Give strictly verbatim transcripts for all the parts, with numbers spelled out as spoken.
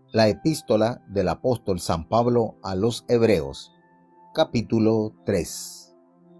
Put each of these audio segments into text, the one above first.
La epístola del apóstol San Pablo a los Hebreos, capítulo tres.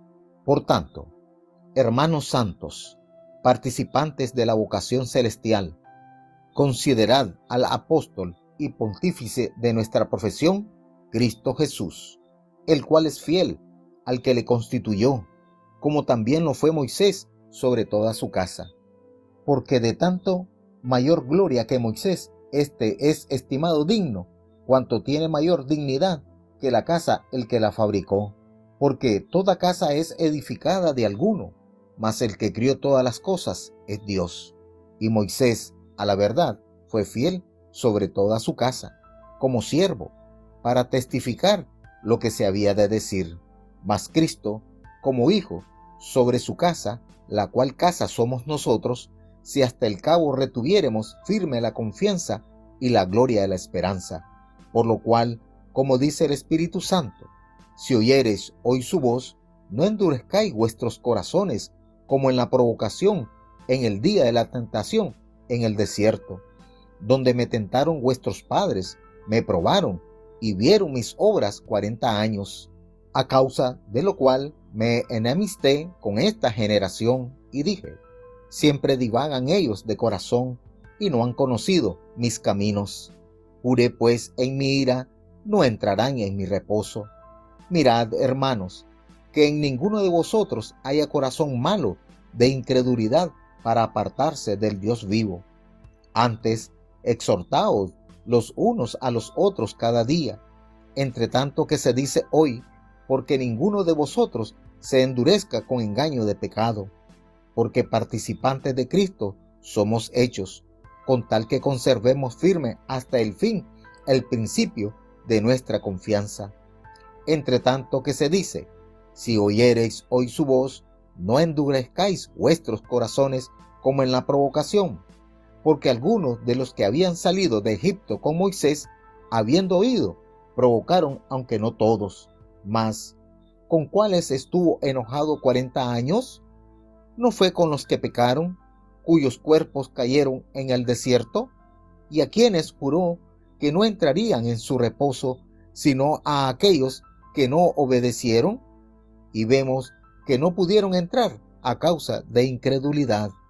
Por tanto, hermanos santos, participantes de la vocación celestial, considerad al apóstol y pontífice de nuestra profesión, Cristo Jesús, el cual es fiel al que le constituyó, como también lo fue Moisés sobre toda su casa. Porque de tanto mayor gloria que Moisés, éste es estimado digno, cuanto tiene mayor dignidad que la casa el que la fabricó. Porque toda casa es edificada de alguno, mas el que crió todas las cosas es Dios. Y Moisés, a la verdad, fue fiel sobre toda su casa, como siervo, para testificar lo que se había de decir. Mas Cristo, como hijo, sobre su casa, la cual casa somos nosotros, si hasta el cabo retuviéremos firme la confianza y la gloria de la esperanza. Por lo cual, como dice el Espíritu Santo, si oyereis hoy su voz, no endurezcáis vuestros corazones, como en la provocación, en el día de la tentación, en el desierto, donde me tentaron vuestros padres, me probaron, y vieron mis obras cuarenta años, a causa de lo cual me enemisté con esta generación, y dije, siempre divagan ellos de corazón, y no han conocido mis caminos. Juré pues en mi ira, no entrarán en mi reposo. Mirad, hermanos, que en ninguno de vosotros haya corazón malo de incredulidad para apartarse del Dios vivo. Antes, exhortaos los unos a los otros cada día, entre tanto que se dice hoy, porque ninguno de vosotros se endurezca con engaño de pecado, porque participantes de Cristo somos hechos, con tal que conservemos firme hasta el fin el principio de nuestra confianza. Entre tanto que se dice, si oyereis hoy su voz, no endurezcáis vuestros corazones como en la provocación, porque algunos de los que habían salido de Egipto con Moisés, habiendo oído, provocaron, aunque no todos. Mas, ¿con cuáles estuvo enojado cuarenta años? ¿No fue con los que pecaron, cuyos cuerpos cayeron en el desierto? ¿Y a quienes juró que no entrarían en su reposo, sino a aquellos que no obedecieron? Y vemos que no pudieron entrar a causa de incredulidad.